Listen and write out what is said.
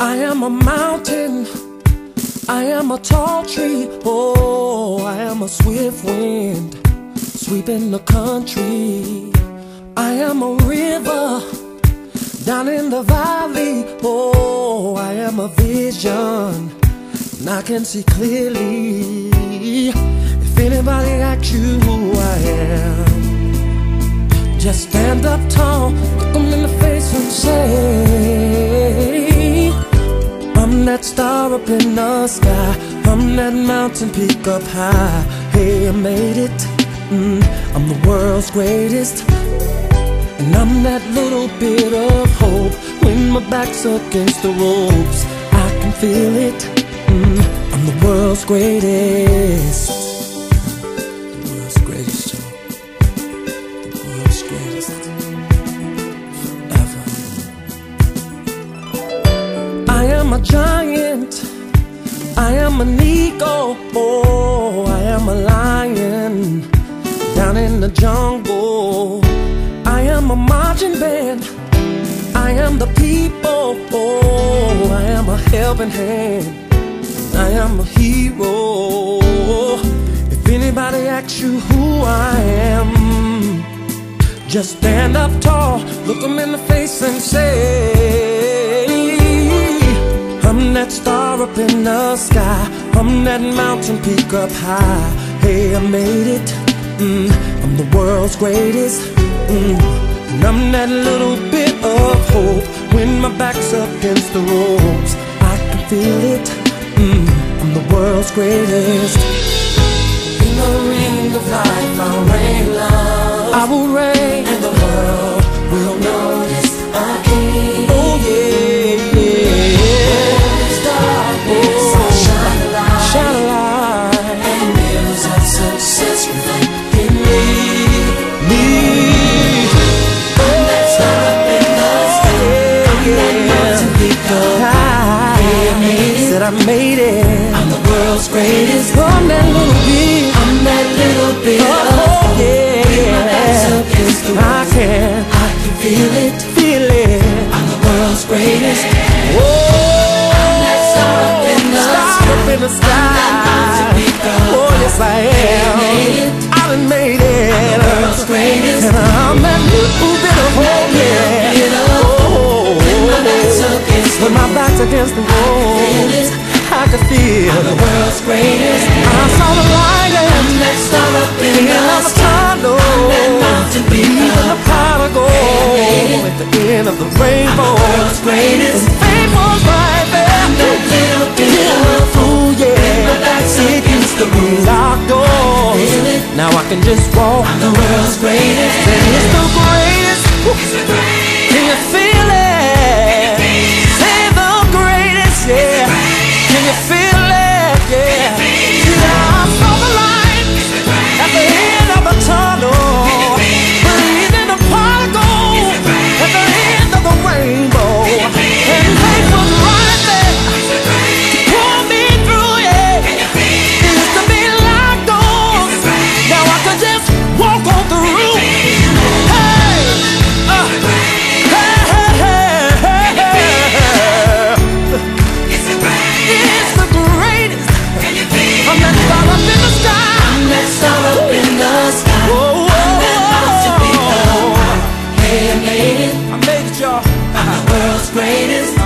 I am a mountain, I am a tall tree. Oh, I am a swift wind sweeping the country. I am a river down in the valley. Oh, I am a vision and I can see clearly. If anybody asks you who I am, just stand up tall, look them in the face and say, I'm that star up in the sky, I'm that mountain peak up high. Hey, I made it, I'm the world's greatest. And I'm that little bit of hope when my back's against the ropes. I can feel it, I'm the world's greatest. The world's greatest, Joe. The world's greatest. Forever. I am a giant, I am an eagle. Oh, I am a lion down in the jungle. I am a marching band, I am the people. Oh, I am a helping hand, I am a hero. If anybody asks you who I am, just stand up tall, look them in the face and say, I'm that star up in the sky, I'm that mountain peak up high. Hey, I made it, I'm the world's greatest. And I'm that little bit of hope when my back's up against the ropes. I can feel it, I'm the world's greatest. In the ring of life I'll reign love, I will reign, and the world will notice a king. Oh yeah, yeah. Darkness, I'll shine a light, shine a light, and mirrors of success reflect in me. I made it, I'm the world's greatest. I'm that little bit, I'm that little bit of yeah, yeah. I can feel it, feel it. I'm the world's greatest. Whoa, I'm that star up in the sky. Oh yes I am, I done made it. I'm the world's greatest. And I'm that little bit of hope, yeah. Oh, when my back's against the wall, I could feel I'm the world's greatest. I saw the light and that star up in the sky. I'm that mountain peak, even the pot of gold at the end of the rainbow. I'm the world's greatest. And fame was right there. I'm that little bit of fool, yeah. My back's against the locked doors. Now I can just walk. I'm the world's greatest. And it's the greatest. It's the greatest. Can you feel it? Say the greatest, yeah. Can you feel it? Yeah. Yeah, I saw the light at the end of the tunnel, breathing a pot of gold at the end of the rainbow. And faith was right there to pull me through, yeah. It used to be locked doors, now I can just walk on through. Hey, greatest.